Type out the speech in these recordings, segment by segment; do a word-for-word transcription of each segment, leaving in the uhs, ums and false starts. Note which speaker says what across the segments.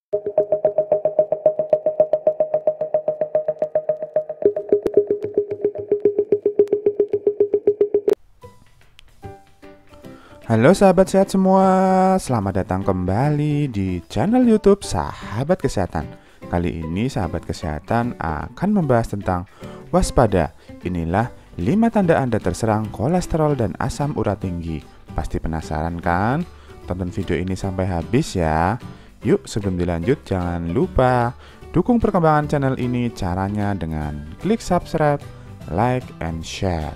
Speaker 1: Halo sahabat sehat semua, selamat datang kembali di channel YouTube Sahabat Kesehatan. Kali ini sahabat kesehatan akan membahas tentang waspada. Inilah lima tanda Anda terserang kolesterol dan asam urat tinggi. Pasti penasaran kan? Tonton video ini sampai habis ya. Yuk sebelum dilanjut jangan lupa dukung perkembangan channel ini, caranya dengan klik subscribe, like, and share.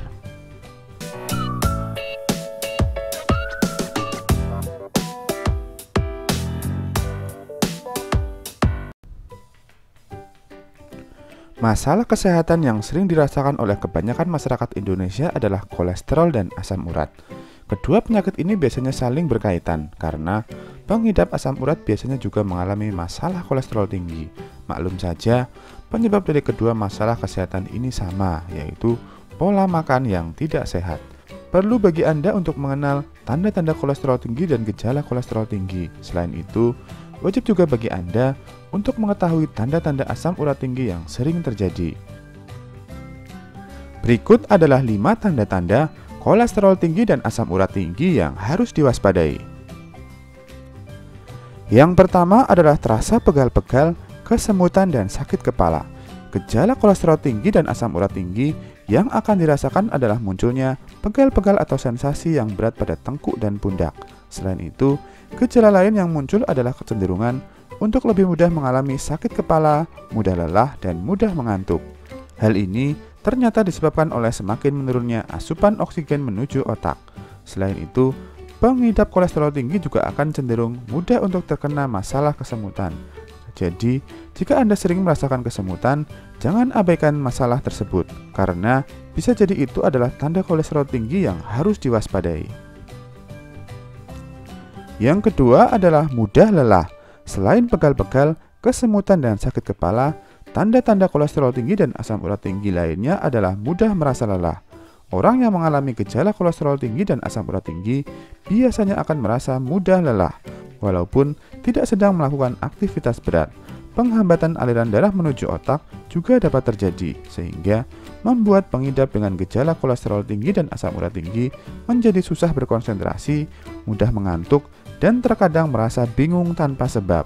Speaker 1: Masalah kesehatan yang sering dirasakan oleh kebanyakan masyarakat Indonesia adalah kolesterol dan asam urat. Kedua penyakit ini biasanya saling berkaitan karena pengidap asam urat biasanya juga mengalami masalah kolesterol tinggi. Maklum saja, penyebab dari kedua masalah kesehatan ini sama, yaitu pola makan yang tidak sehat. Perlu bagi Anda untuk mengenal tanda-tanda kolesterol tinggi dan gejala kolesterol tinggi. Selain itu, wajib juga bagi Anda untuk mengetahui tanda-tanda asam urat tinggi yang sering terjadi. Berikut adalah lima tanda-tanda kolesterol tinggi dan asam urat tinggi yang harus diwaspadai. Yang pertama adalah terasa pegal-pegal, kesemutan, dan sakit kepala. Gejala kolesterol tinggi dan asam urat tinggi yang akan dirasakan adalah munculnya pegal-pegal atau sensasi yang berat pada tengkuk dan pundak. Selain itu, gejala lain yang muncul adalah kecenderungan untuk lebih mudah mengalami sakit kepala, mudah lelah, dan mudah mengantuk. Hal ini ternyata disebabkan oleh semakin menurunnya asupan oksigen menuju otak. Selain itu, pengidap kolesterol tinggi juga akan cenderung mudah untuk terkena masalah kesemutan. Jadi, jika Anda sering merasakan kesemutan, jangan abaikan masalah tersebut, karena bisa jadi itu adalah tanda kolesterol tinggi yang harus diwaspadai. Yang kedua adalah mudah lelah. Selain pegal-pegal, kesemutan, dan sakit kepala, tanda-tanda kolesterol tinggi dan asam urat tinggi lainnya adalah mudah merasa lelah. Orang yang mengalami gejala kolesterol tinggi dan asam urat tinggi biasanya akan merasa mudah lelah, walaupun tidak sedang melakukan aktivitas berat. Penghambatan aliran darah menuju otak juga dapat terjadi, sehingga membuat pengidap dengan gejala kolesterol tinggi dan asam urat tinggi menjadi susah berkonsentrasi, mudah mengantuk, dan terkadang merasa bingung tanpa sebab.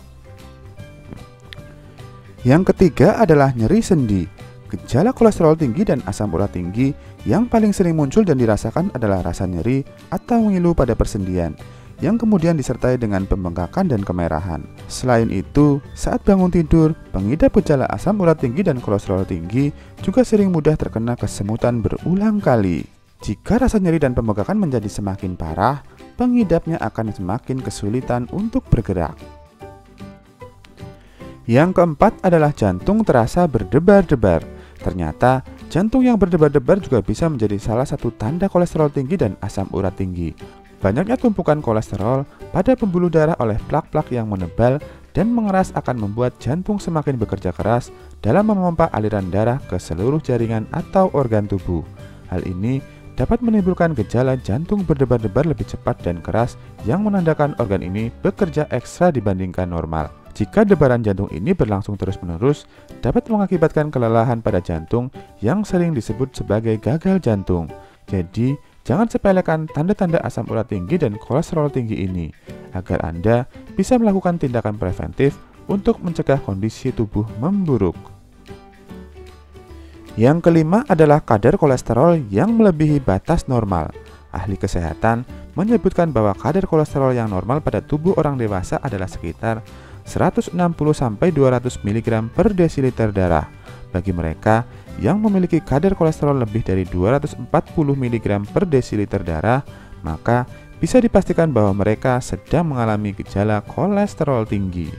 Speaker 1: Yang ketiga adalah nyeri sendi. Gejala kolesterol tinggi dan asam urat tinggi yang paling sering muncul dan dirasakan adalah rasa nyeri atau ngilu pada persendian, yang kemudian disertai dengan pembengkakan dan kemerahan. Selain itu, saat bangun tidur, pengidap gejala asam urat tinggi dan kolesterol tinggi juga sering mudah terkena kesemutan berulang kali. Jika rasa nyeri dan pembengkakan menjadi semakin parah, pengidapnya akan semakin kesulitan untuk bergerak. Yang keempat adalah jantung terasa berdebar-debar. Ternyata, jantung yang berdebar-debar juga bisa menjadi salah satu tanda kolesterol tinggi dan asam urat tinggi. Banyaknya tumpukan kolesterol pada pembuluh darah oleh plak-plak yang menebal dan mengeras akan membuat jantung semakin bekerja keras dalam memompa aliran darah ke seluruh jaringan atau organ tubuh. Hal ini dapat menimbulkan gejala jantung berdebar-debar lebih cepat dan keras yang menandakan organ ini bekerja ekstra dibandingkan normal. Jika debaran jantung ini berlangsung terus-menerus, dapat mengakibatkan kelelahan pada jantung yang sering disebut sebagai gagal jantung. Jadi, jangan sepelekan tanda-tanda asam urat tinggi dan kolesterol tinggi ini, agar Anda bisa melakukan tindakan preventif untuk mencegah kondisi tubuh memburuk. Yang kelima adalah kadar kolesterol yang melebihi batas normal. Ahli kesehatan menyebutkan bahwa kadar kolesterol yang normal pada tubuh orang dewasa adalah sekitar seratus enam puluh sampai dua ratus miligram per desiliter darah. Bagi mereka yang memiliki kadar kolesterol lebih dari dua ratus empat puluh miligram per desiliter darah, maka bisa dipastikan bahwa mereka sedang mengalami gejala kolesterol tinggi.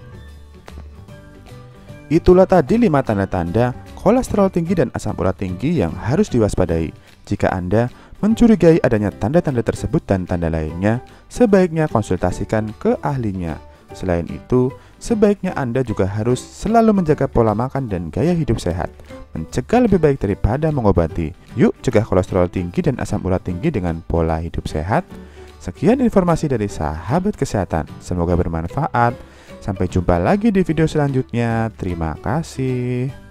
Speaker 1: Itulah tadi lima tanda-tanda kolesterol tinggi dan asam urat tinggi yang harus diwaspadai. Jika Anda mencurigai adanya tanda-tanda tersebut dan tanda lainnya, sebaiknya konsultasikan ke ahlinya. Selain itu, sebaiknya Anda juga harus selalu menjaga pola makan dan gaya hidup sehat. Mencegah lebih baik daripada mengobati. Yuk cegah kolesterol tinggi dan asam urat tinggi dengan pola hidup sehat. Sekian informasi dari Sahabat Kesehatan. Semoga bermanfaat. Sampai jumpa lagi di video selanjutnya. Terima kasih.